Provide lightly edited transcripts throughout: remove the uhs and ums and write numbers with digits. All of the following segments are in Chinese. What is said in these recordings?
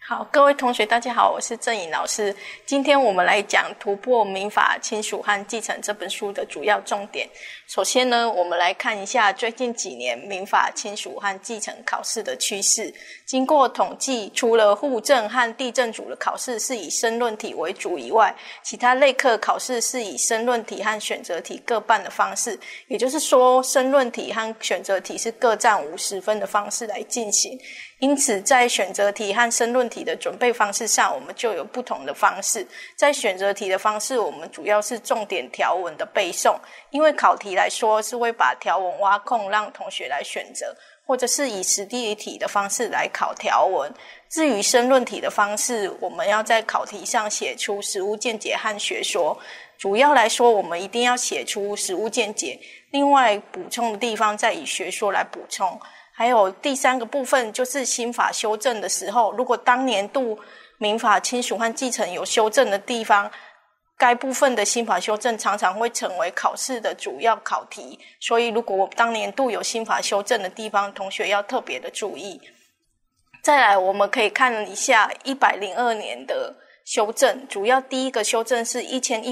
好，各位同学大家好，我是郑颖老师。今天我们来讲突破民法亲属和继承这本书的主要重点。首先呢，我们来看一下最近几年民法亲属和继承考试的趋势。经过统计，除了户政和地政组的考试是以申论题为主以外，其他类科考试是以申论题和选择题各半的方式，也就是说申论题和选择题是各占50分的方式来进行。因此在选择题和申论题的准备方式上，我们就有不同的方式。在选择题的方式，我们主要是重点条文的背诵，因为考题来说是会把条文挖空让同学来选择，或者是以实地题的方式来考条文。至于申论题的方式，我们要在考题上写出实务见解和学说。主要来说，我们一定要写出实务见解，另外补充的地方再以学说来补充。还有第三个部分就是新法修正的时候，如果当年度民法亲属和继承有修正的地方，该部分的新法修正常常会成为考试的主要考题，所以如果当年度有新法修正的地方，同学要特别的注意。再来我们可以看一下102年的修正，主要第一个修正是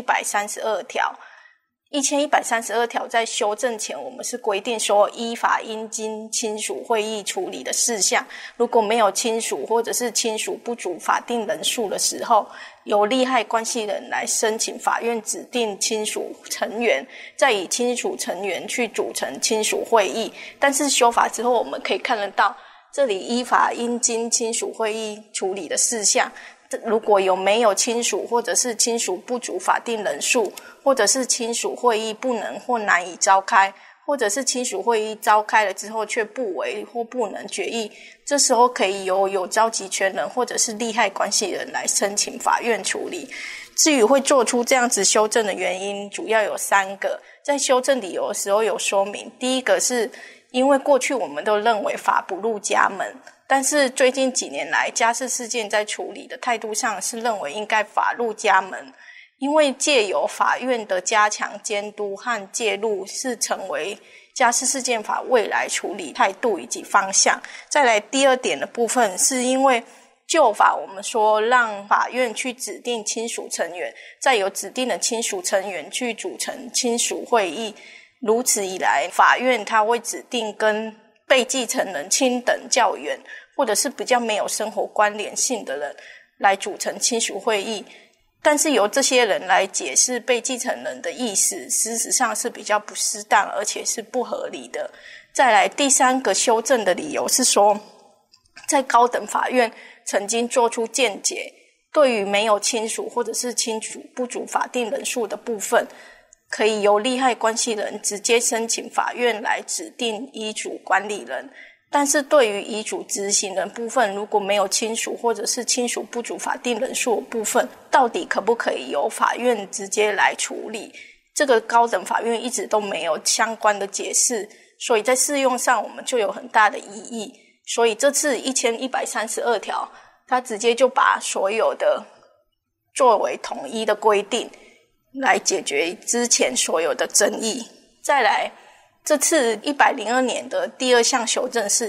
1132条。1132条在修正前，我们是规定说依法应经亲属会议处理的事项，如果没有亲属或者是亲属不足法定人数的时候，由利害关系人来申请法院指定亲属成员，再以亲属成员去组成亲属会议。但是修法之后，我们可以看得到这里依法应经亲属会议处理的事项，如果没有亲属或者是亲属不足法定人数，或者是亲属会议不能或难以召开，或者是亲属会议召开了之后却不为或不能决议，这时候可以由有召集权人或者是利害关系人来申请法院处理。至于会做出这样子修正的原因，主要有3个，在修正理由的时候有说明。第一个是因为过去我们都认为法不入家门，但是最近几年来家事事件在处理的态度上是认为应该法入家门，因为借由法院的加强监督和介入是成为家事事件法未来处理态度以及方向。再来第二点的部分，是因为旧法我们说让法院去指定亲属成员，再由指定的亲属成员去组成亲属会议，如此一来法院它会指定跟被继承人亲等较远或者是比较没有生活关联性的人来组成亲属会议，但是由这些人来解释被继承人的意思，事实上是比较不适当而且是不合理的。再来第3个修正的理由是说，在高等法院曾经做出见解，对于没有亲属或者是亲属不足法定人数的部分，可以由利害关系人直接申请法院来指定遗嘱管理人，但是对于遗嘱执行人部分，如果没有亲属或者是亲属不足法定人数的部分，到底可不可以由法院直接来处理，这个高等法院一直都没有相关的解释，所以在适用上我们就有很大的疑义。所以这次1132条它直接就把所有的作为统一的规定来解决之前所有的争议。再来这次102年的第2项修正是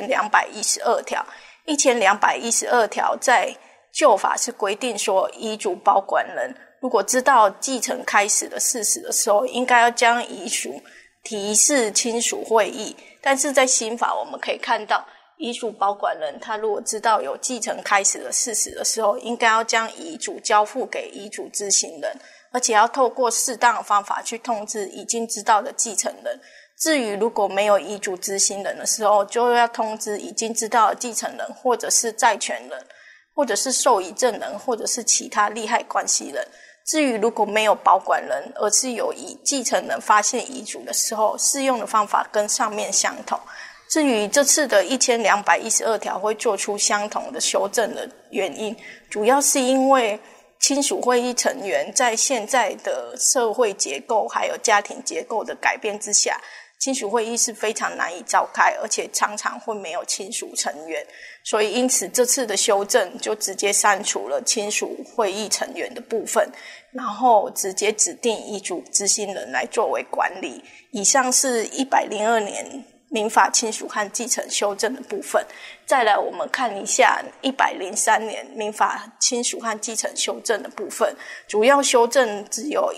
1212条。1212条在旧法是规定说，遗嘱保管人如果知道继承开始的事实的时候，应该要将遗嘱提示亲属会议。但是在新法我们可以看到，遗嘱保管人他如果知道有继承开始的事实的时候，应该要将遗嘱交付给遗嘱执行人，而且要透过适当的方法去通知已经知道的继承人。至于如果没有遗嘱执行人的时候，就要通知已经知道的继承人或者是债权人或者是受遗赠人或者是其他利害关系人。至于如果没有保管人，而是有继承人发现遗嘱的时候，适用的方法跟上面相同。至于这次的1212条会做出相同的修正的原因，主要是因为亲属会议成员在现在的社会结构还有家庭结构的改变之下，亲属会议是非常难以召开，而且常常会没有亲属成员，所以因此这次的修正就直接删除了亲属会议成员的部分，然后直接指定遗嘱执行人来作为管理。以上是102年民法亲属和继承修正的部分。再来我们看一下103年民法亲属和继承修正的部分，主要修正只有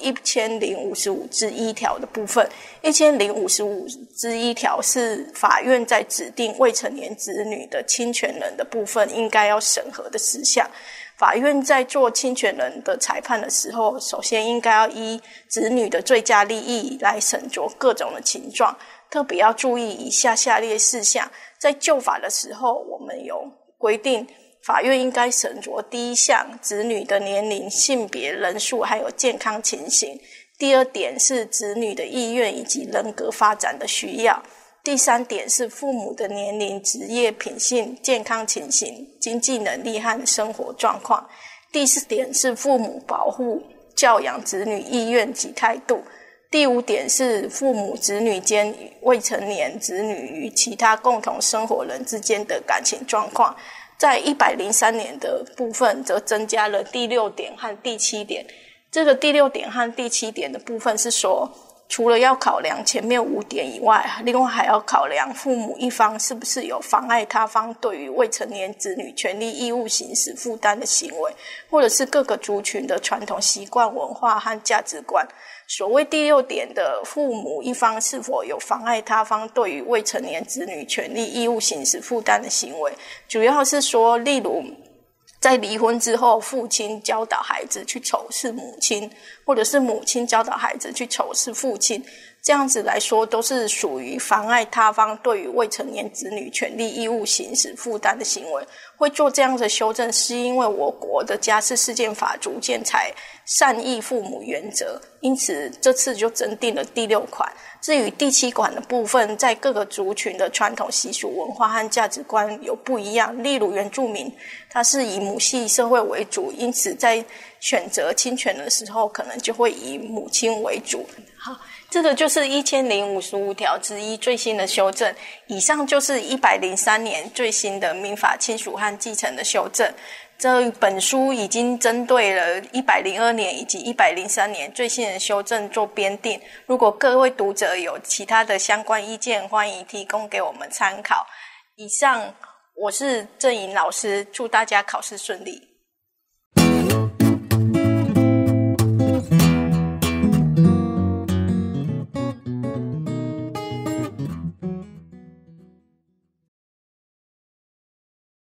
1055之1条的部分。1055之1条是法院在指定未成年子女的亲权人的部分应该要审核的事项。法院在做亲权人的裁判的时候，首先应该要依子女的最佳利益来审酌各种的情状，特别要注意以下列事项。在就法的时候，我们有规定法院应该审酌第一项子女的年龄、性别、人数还有健康情形。第二点是子女的意愿以及人格发展的需要。第三点是父母的年龄、职业、品性、健康情形、经济能力和生活状况。第四点是父母保护、教养子女意愿及态度。第五点是父母子女间与未成年子女与其他共同生活人之间的感情状况。在103年的部分则增加了第6点和第7点。这个第6点和第7点的部分是说，除了要考量前面5点以外，另外还要考量父母一方是不是有妨碍他方对于未成年子女权利义务行使负担的行为，或者是各个族群的传统习惯、文化和价值观。所谓第6点的父母一方是否有妨碍他方对于未成年子女权利义务行使负担的行为，主要是说，例如在离婚之后，父亲教导孩子去仇视母亲，或者是母亲教导孩子去仇视父亲，这样子来说都是属于妨碍他方对于未成年子女权利义务行使负担的行为。会做这样的修正是因为我国的家事事件法逐渐采善意父母原则，因此这次就增订了第6款。至于第7款的部分，在各个族群的传统习俗、文化和价值观有不一样，例如原住民它是以母系社会为主，因此在选择亲权的时候可能就会以母亲为主。好，这个就是1055条之1最新的修正。以上就是103年最新的民法亲属和继承的修正。这本书已经针对了102年以及103年最新的修正做编订。如果各位读者有其他的相关意见，欢迎提供给我们参考。以上，我是郑颖老师，祝大家考试顺利。